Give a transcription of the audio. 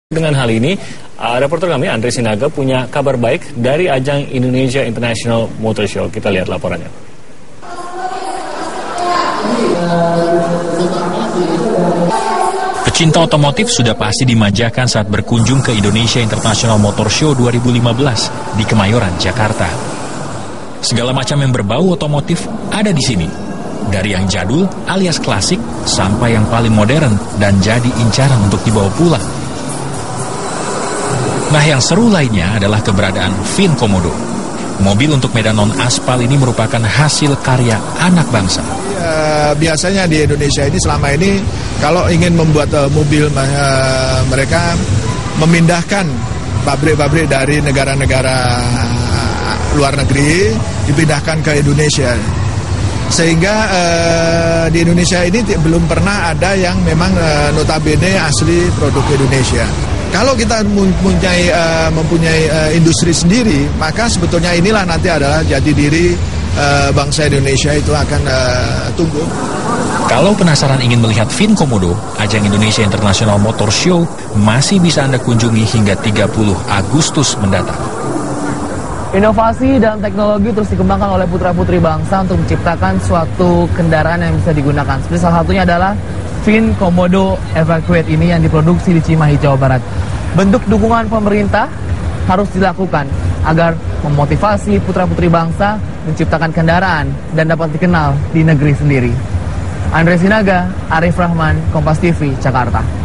Dengan hal ini, reporter kami Andre Sinaga punya kabar baik dari ajang Indonesia International Motor Show. Kita lihat laporannya. Pecinta otomotif sudah pasti dimanjakan saat berkunjung ke Indonesia International Motor Show 2015 di Kemayoran, Jakarta. Segala macam yang berbau otomotif ada di sini. Dari yang jadul alias klasik sampai yang paling modern dan jadi incaran untuk dibawa pulang. Nah, yang seru lainnya adalah keberadaan Vin Komodo. Mobil untuk medan non-aspal ini merupakan hasil karya anak bangsa. Biasanya di Indonesia ini selama ini kalau ingin membuat mobil mereka memindahkan pabrik-pabrik dari negara-negara luar negeri dipindahkan ke Indonesia. Sehingga di Indonesia ini belum pernah ada yang memang notabene asli produk Indonesia. Kalau kita mempunyai industri sendiri, maka sebetulnya inilah nanti adalah jati diri bangsa Indonesia itu akan tumbuh. Kalau penasaran ingin melihat Vin Komodo, ajang Indonesia International Motor Show masih bisa Anda kunjungi hingga 30 Agustus mendatang. Inovasi dan teknologi terus dikembangkan oleh putra-putri bangsa untuk menciptakan suatu kendaraan yang bisa digunakan. Seperti salah satunya adalah Vin Komodo Evacuate ini yang diproduksi di Cimahi, Jawa Barat. Bentuk dukungan pemerintah harus dilakukan agar memotivasi putra-putri bangsa menciptakan kendaraan dan dapat dikenal di negeri sendiri. Andre Sinaga, Arif Rahman, Kompas TV, Jakarta.